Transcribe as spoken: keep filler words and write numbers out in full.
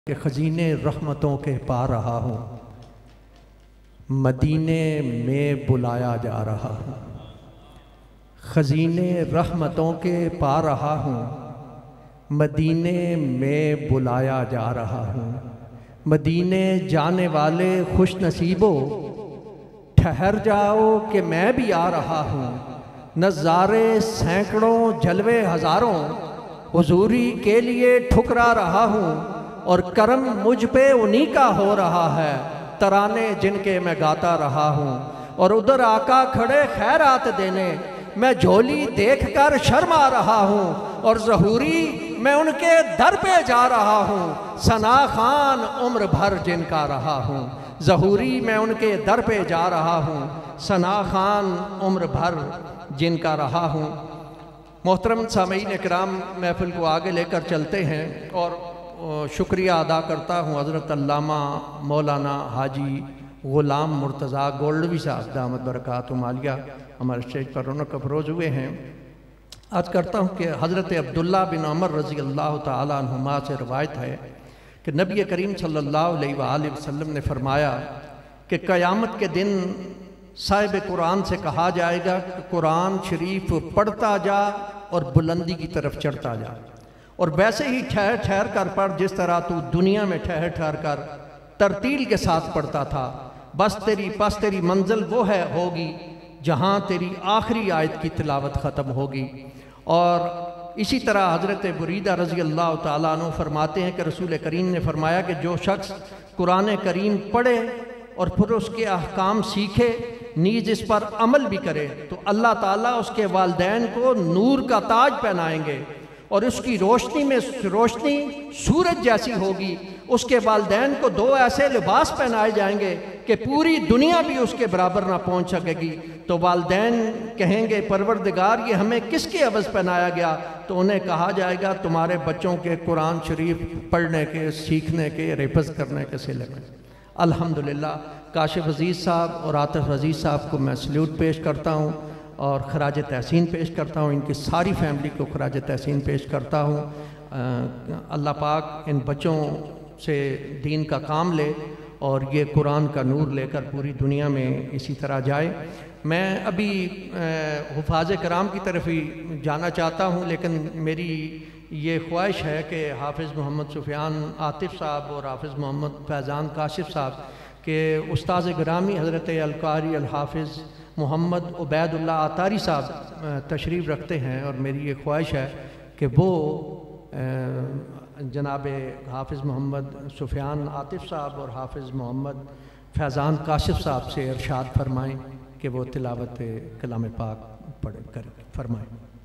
کہ خزینے رحمتوں کے پا رہا ہوں، مدینے میں بلایا جا رہا ہوں۔ خزینے رحمتوں کے پا رہا ہوں، مدینے میں بلایا جا رہا ہوں۔ مدینے جانے والے خوش نصیبو، ٹھہر جاؤ کہ میں بھی آ رہا ہوں۔ نظارے سینکڑوں جلوے ہزاروں، حضوری کے لیے ٹھکرا رہا ہوں، اور کرم مجھ پہ انہی کا ہو رہا ہے، ترانے جن کے میں گاتا رہا ہوں۔ اور ادھر آقا کھڑے خیرات دینے، میں جھولی دیکھ کر شرما رہا ہوں، اور ظہوری میں ان کے در پہ جا رہا ہوں، ثنا خان عمر بھر جن کا رہا ہوں۔ ظہوری میں ان کے در پہ جا رہا ہوں، ثنا خان عمر بھر جن کا رہا ہوں۔ محترم سامعین اکرام، محفل کو آگے لے کر چلتے ہیں، اور شکریہ ادا کرتا ہوں حضرت علامہ مولانا حاجی غلام مرتضیٰ گولڈوی صاحب دامت برکاتہم عالیہ ہمارے اسٹیج پر رونق افروز ہوئے ہیں۔ عرض کرتا ہوں کہ حضرت عبداللہ بن عمر رضی اللہ تعالیٰ عنہما سے روایت ہے کہ نبی کریم صلی اللہ علیہ وآلہ وسلم نے فرمایا کہ قیامت کے دن صاحب قرآن سے کہا جائے گا کہ قرآن شریف پڑھتا جا اور بلندی کی طرف چڑھتا جا، اور ویسے ہی ٹھہر ٹھہر کر پڑھ جس طرح تو دنیا میں ٹھہر ٹھہر کر ترتیل کے ساتھ پڑھتا تھا۔ بس تیری پس تیری منزل وہ ہے ہوگی جہاں تیری آخری آیت کی تلاوت ختم ہوگی۔ اور اسی طرح حضرت بریدہ رضی اللہ تعالیٰ عنہ فرماتے ہیں کہ رسول کریم نے فرمایا کہ جو شخص قرآن کریم پڑھے اور پھر اس کے احکام سیکھے، نیز اس پر عمل بھی کرے، تو اللہ تعالیٰ اس کے والدین کو نور کا تاج پہنائیں گے، اور اس کی روشنی میں روشنی سورج جیسی ہوگی۔ اس کے والدین کو دو ایسے لباس پہنائے جائیں گے کہ پوری دنیا بھی اس کے برابر نہ پہنچ سکے گی۔ تو والدین کہیں گے پروردگار یہ ہمیں کس کے عوض پہنایا گیا؟ تو انہیں کہا جائے گا تمہارے بچوں کے قرآن شریف پڑھنے کے، سیکھنے کے، حفظ کرنے کے صلے میں۔ الحمدللہ کاشف عزیز صاحب اور عاطف عزیز صاحب کو میں سلیوٹ پیش کرتا ہوں اور خراج تحسین پیش کرتا ہوں، ان کی ساری فیملی کو خراج تحسین پیش کرتا ہوں۔ اللہ پاک ان بچوں سے دین کا کام لے اور یہ قرآن کا نور لے کر پوری دنیا میں اسی طرح جائے۔ میں ابھی حفاظ کرام کی طرف ہی جانا چاہتا ہوں، لیکن میری یہ خواہش ہے کہ حافظ محمد سفیان عاطف صاحب اور حافظ محمد فیضان کاشف صاحب کے استاذ گرامی حضرت القاری الحافظ محمد عبید اللہ عطاری صاحب تشریف رکھتے ہیں، اور میری یہ خواہش ہے کہ وہ جناب حافظ محمد سفیان عاطف صاحب اور حافظ محمد فیضان کاشف صاحب سے ارشاد فرمائیں کہ وہ تلاوت کلام پاک پڑھ کر فرمائیں۔